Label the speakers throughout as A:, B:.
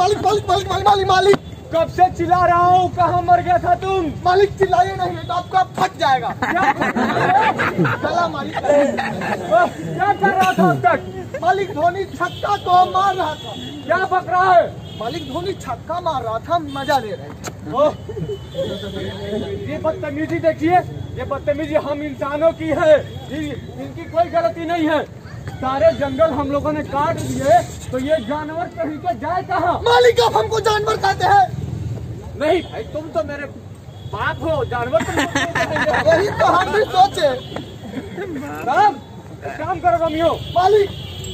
A: मालिक मालिक मालिक मालिक मालिक मालिक
B: कब से चिल्ला रहा हूँ, कहाँ मर गया था तुम?
A: मालिक चिल्लाइए नहीं तो आपका फट जाएगा। गला मालिक
B: क्या कर रहा था अब तक?
A: मालिक धोनी छक्का को मार रहा था।
B: क्या बक रहा है?
A: मालिक धोनी छक्का मार रहा था, मजा ले रहे थे।
B: ये बदतमीजी देखिए, ये बदतमीजी हम इंसानों की है, इनकी कोई गलती नहीं है। सारे जंगल हम लोगों ने काट दिए तो ये जानवर कहीं के जाए कहाँ?
A: मालिक आप हमको जानवर कहते हैं?
B: नहीं भाई, तुम तो मेरे बाप हो, जानवर तुम
A: वही तो हम भी सोचे।
B: काम करो रोमियो।
A: मालिक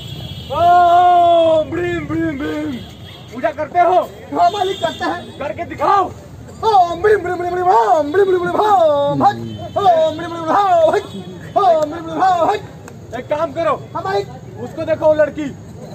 B: ब्रीम ब्रीम ब्रीम पूजा करते हो?
A: हाँ मालिक करते हैं।
B: करके दिखाओ।
A: ब्रीम ब्रीम ब्रीम ब्रीम ब्रीम ब्रीम ब्रीम।
B: एक काम करो,
A: हाँ मालिक।
B: उसको देखो, वो लड़की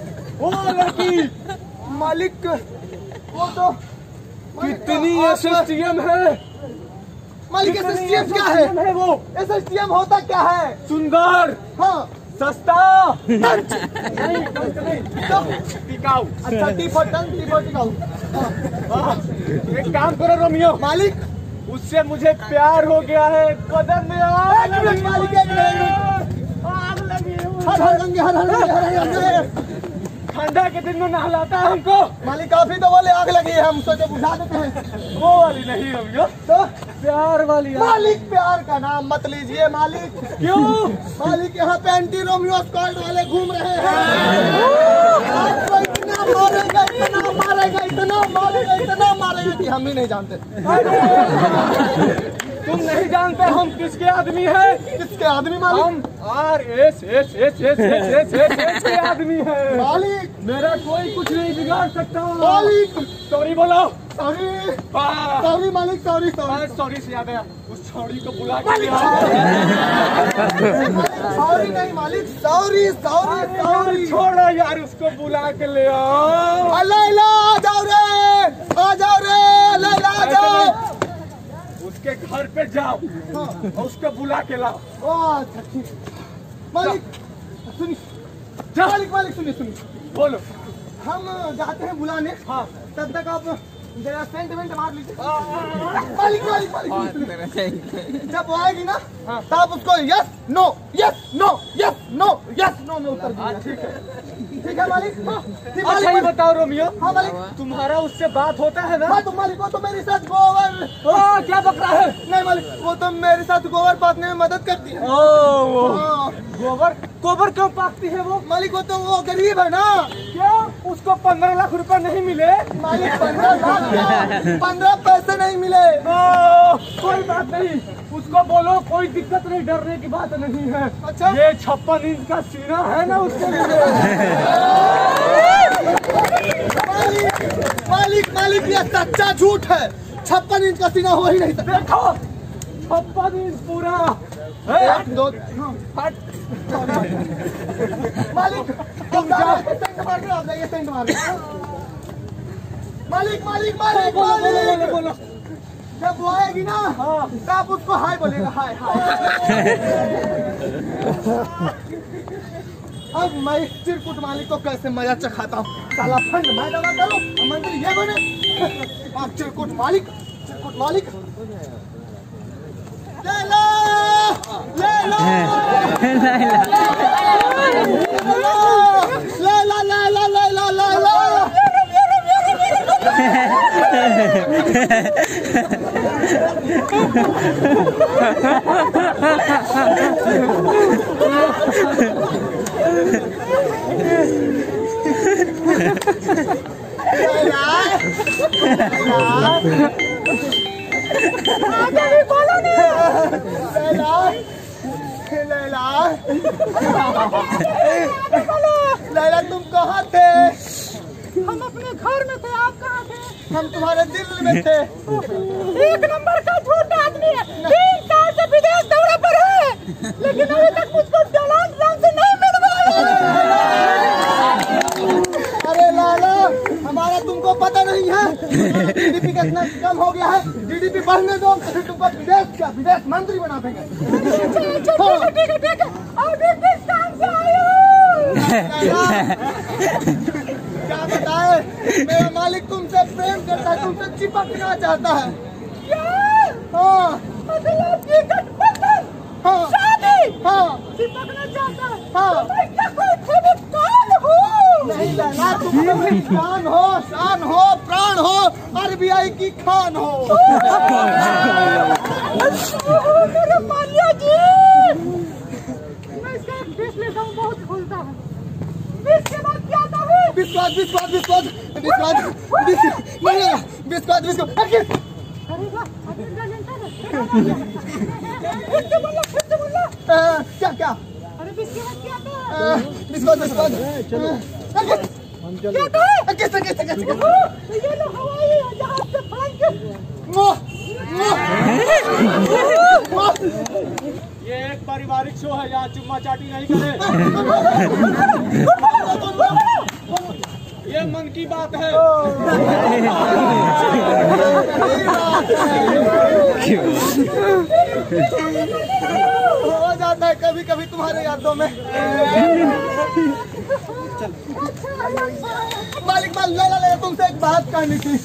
A: मालिक वो तो
B: कितनी एसएसटीएम है।
A: मालिक एसएसटीएम क्या है?
B: वो
A: एसएसटीएम होता क्या है?
B: सुंदर,
A: हाँ
B: सस्ता,
A: नहीं
B: टिकाऊ।
A: अच्छा टी फॉर टिकाऊ।
B: एक काम करो रोमियो,
A: मालिक
B: उससे मुझे प्यार हो गया है, कदम में आग लगी।
A: मालिक
B: आग लगी।
A: हर
B: ठंडा के दिन में नहलाता है हमको।
A: मालिक काफी तो बोले आग लगी है, हम सोचे बुझा देते हैं।
B: वो वाली नहीं रोमियो,
A: तो
B: प्यार वाली।
A: मालिक प्यार का नाम मत लीजिए मालिक।
B: क्यों?
A: मालिक यहाँ पे एंटी रोमियो स्क्वाड वाले घूम रहे हैं। आपको इतना मारेगा, इतना मारेगा, इतना मारेगा, इतना मारेगा कि हम ही नहीं जानते।
B: तुम नहीं जानते हम किसके आदमी है?
A: किसके आदमी मालिक?
B: हम RSS के आदमी है
A: मालिक।
B: मेरा कोई कुछ नहीं बिगाड़ सकता
A: मालिक
B: सॉरी बोलो।
A: सॉरी सॉरी मालिक, सॉरी सॉरी।
B: सॉरी से याद आया, उस छौड़ी को बुला के
A: सॉरी नहीं मालिक, सॉरी सॉरी सॉरी।
B: छोड़ो यार, उसको बुला के ले आओ।
A: लैला आ जाओ रे, आ जाओ रे लैला, आ जाओ।
B: उसके घर पे जाओ और उसको बुला के लाओ।
A: अच्छा ठीक। मालिक सुनिए, मालिक मालिक सुनिए सुनिए।
B: बोलो।
A: हम जाते हैं बुलाने।
B: हाँ,
A: तब तक आप जरा सेंटिमेंट मार लीजिए। मालिक मालिक मालिक जब वो आएगी ना तब उसको yes no yes no yes no yes no में उत्तर दीजिए। ठीक है, ठीक है मालिक।
B: अच्छा ये बताओ रोमियो,
A: हाँ मालिक।
B: तुम्हारा उससे बात होता है ना?
A: हाँ तो मालिक वो तो मेरे साथ गोबर।
B: क्या बक रहा है?
A: नहीं मालिक, वो तो मेरे साथ गोबर पाथने में मदद करती है।
B: गोबर गोबर क्यों पाकती है वो?
A: मालिक वो गरीब है ना।
B: क्यों? उसको 15 लाख रुपए नहीं मिले?
A: मालिक 15 लाख 15 पैसे नहीं मिले।
B: कोई बात नहीं, उसको बोलो कोई दिक्कत नहीं, डरने की बात नहीं है।
A: अच्छा
B: ये 56 इंच का सीना है ना उसके लिए।
A: मालिक मालिक ये सच्चा झूठ है। 56 इंच का सीना हो ही नहीं सकता।
B: देखो 56 इंच पूरा।
A: मालिक तुम जाओ, सेंट मार के आप जाइए, सेंट मार के। मालिक मालिक मालिक मालिक
B: बोलो।
A: जब वो आएगी ना तो आप उसको हाय बोलेगा, हाय हाय। अब मैं चिरकुट मालिक को कैसे मजा चखाता हूँ। साला फंड मैं जमा करूँ, मंदिर ये बने। आप चिरकुट मालिक लैला लैला लैला लैला लैला लैला। लैला तुम कहाँ थे?
C: हम अपने घर में थे, आप कहाँ थे?
A: हम तुम्हारे दिल में थे।
C: एक नंबर का झूठा आदमी है, 3 साल से विदेश दौरे पर है, लेकिन अभी तक मुझको डोनाल्ड ट्रंप से नहीं मिल पाया।
A: अरे लाला हमारा तुमको पता नहीं है जीडीपी कितना कम हो गया है। जीडीपी बढ़ने दो, फिर तुमको विदेश मंत्री बना देंगे।
C: ठीक है अभी किस काम से आए हो?
A: क्या बताए मेरा मालिक तुमसे प्रेम करता है, तुमसे चिपकना चाहता है।
C: क्या?
A: हाँ
C: मतलब ये गठबंधन,
A: हाँ
C: शादी,
A: हाँ
C: चिपकना चाहता है।
A: हाँ।
C: तो मैं क्या कोई फेविकॉल हूँ?
A: नहीं लैला, तुम मेरी शान हो, शान हो, प्राण हो, RBI की खान हो।
C: मेरे मालिया जी, मैं इसका एक फेस लेता हूँ, बहुत खुलता है। इसके बाद क्या आता है?
A: विश्वास विश्वास विश्वास विश्वास विश्वास विश्वास।
C: अरे वाह, अभी लेंटर है। फिर से बोलो।
A: क्या क्या?
C: अरे इसके बाद क्या आता है?
A: विश्वास विश्वास
C: क्या आता है?
A: कैसे कैसे कैसे?
C: ये लो हवाई जहाज से फ्लाइंग।
B: ये एक पारिवारिक शो है, यहाँ चुम्मा चाटी नहीं करे। ये मन की बात है। हो जाता है कभी कभी तुम्हारे यादों में। मालिक ले तुमसे एक बात करनी थी।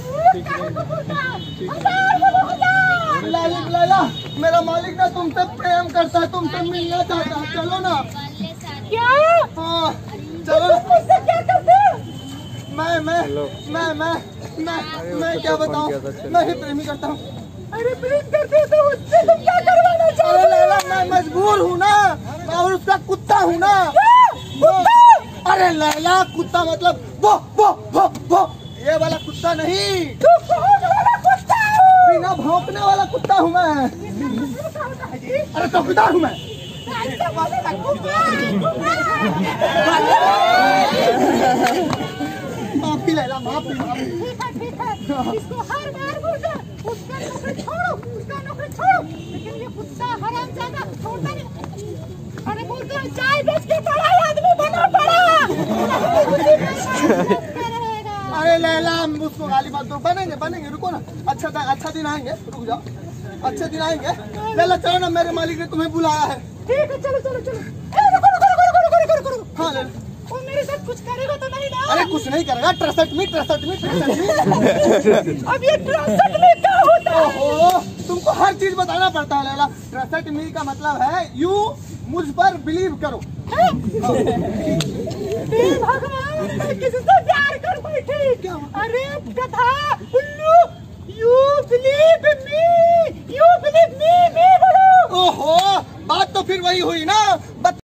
B: लैला, मेरा मालिक ना तुमसे प्रेम करता है, तुमसे मिलना चाहता है, चलो ना।
C: क्या?
A: हाँ चलो ना।
C: मुझसे क्या करते?
A: मैं क्या बताऊँ, मैं ही प्रेमी करता हूँ।
C: अरे प्रेम करते तो उससे तुम क्या करवाना
A: अरे
C: चाहते?
A: लैला, मैं मजबूर हूँ ना, और उसका कुत्ता हूँ ना। अरे लैला, कुत्ता मतलब वो ये वाला कुत्ता नहीं, बिना भौंकने वाला कुत्ता हूँ मैं। अरे चौकीदार हूँ मैं। माफी लैला, माफी।
C: ठीक है, इसको हर बार बोल दे, उसका नौकरी छोड़ो, लेकिन ये कुत्ता हरामजादा छोड़ता नहीं। अरे बोलते हैं चाय बेच के बड़ा आदमी बना पड़ा।
A: अरे लैला, उसको गाली मत दो, बनेंगे, रुको ना। अच्छा दिन आएंगे, रुक जाओ, अच्छे दिन आएंगे। लैला चलो ना, मेरे मालिक ने तुम्हें बुलाया है।
C: ठीक है, चलो। रुको।
A: हाँ लैला।
C: वो मेरे साथ कुछ करेगा तो नहीं ना?
A: अरे कुछ नहीं करेगा, 63 में।
C: अब ये 63 में क्या होता है?
A: ओहो, तुमको हर चीज बताना पड़ता है लैला। 63 का मतलब है यू मुझ पर बिलीव करो।
C: भगवान, मैं किसी से प्यार कर बैठी। अरे गधा उल्लू, यू बिलीव मी बोलो।
A: ओहो, बात तो फिर वही हुई ना।